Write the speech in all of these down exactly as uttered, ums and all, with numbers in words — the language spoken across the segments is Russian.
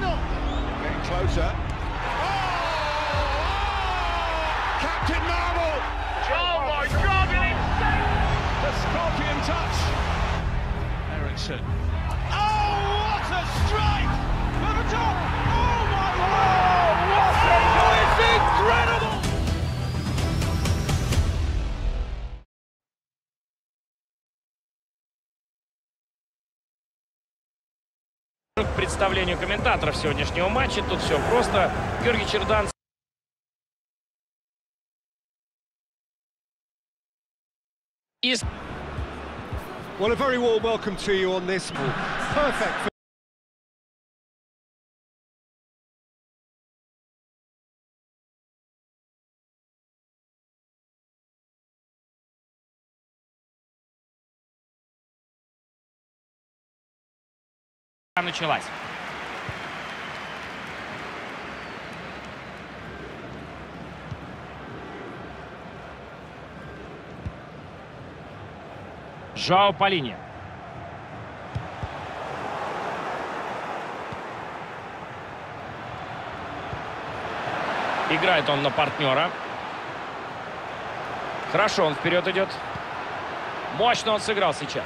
sensational! Getting closer. Oh! Captain Marvel! Oh my God, an insane! The Scorpion touch. Ericsson. Oh, what a strike! Berbatov! Oh my God! What a goal! It's incredible! К представлению комментаторов сегодняшнего матча тут все просто. Георгий Чердан. Из... Well, a very warm welcome to you on this. Perfect. Началась. Жоао по линии. Играет он на партнера. Хорошо, он вперед идет. Мощно он сыграл сейчас.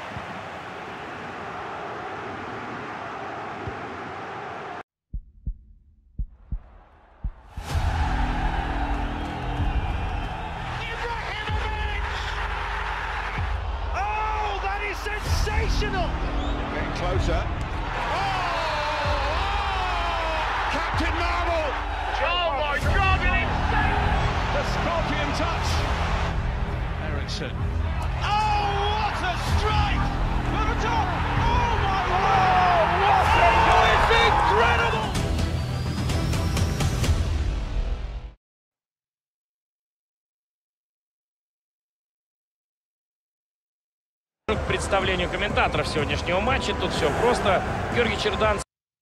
Sensational! Getting closer. Oh! Captain Marvel! Oh my God, an insane! The Scorpion touch. Ericsson. Oh, what a strike! Berbatov! Oh my God! What a goal! It's incredible! К представлению комментаторов сегодняшнего матча тут все просто. Георгий Чердан.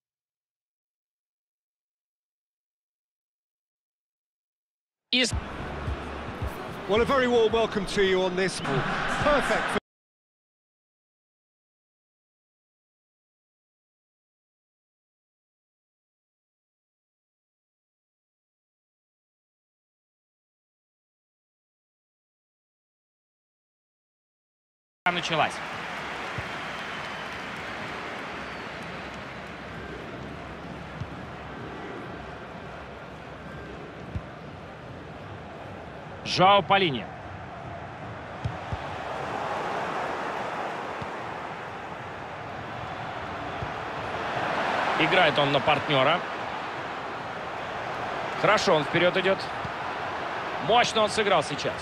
Из... Well, a very warm welcome to you on this. Perfect. Началась. Жоао по линии. Играет он на партнера. Хорошо, он вперед идет. Мощно он сыграл сейчас.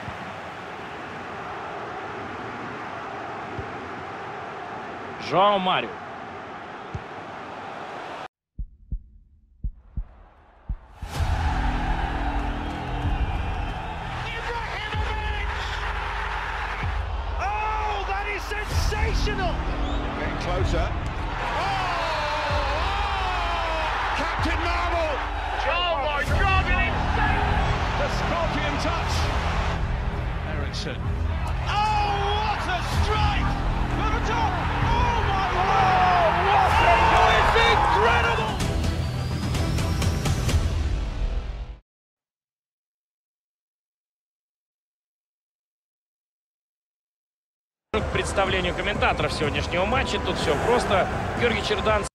Жоао Марио. Oh, that is sensational! Getting closer. Oh! Captain Marvel! Oh my God, an insane! The Scorpion touch. Ericsson. Oh, what a strike! Berbatov! Oh my God! What a goal! It's incredible! К представлению комментаторов сегодняшнего матча тут все просто. Георгий Чердан.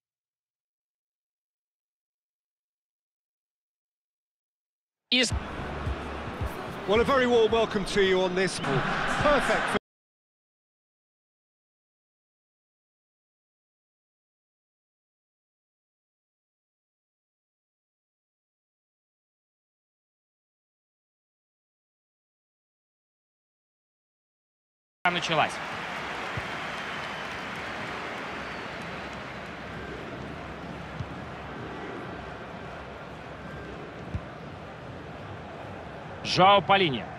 Из... Well, a very warm welcome to you on this. Perfect. Началась. Жоао по линии.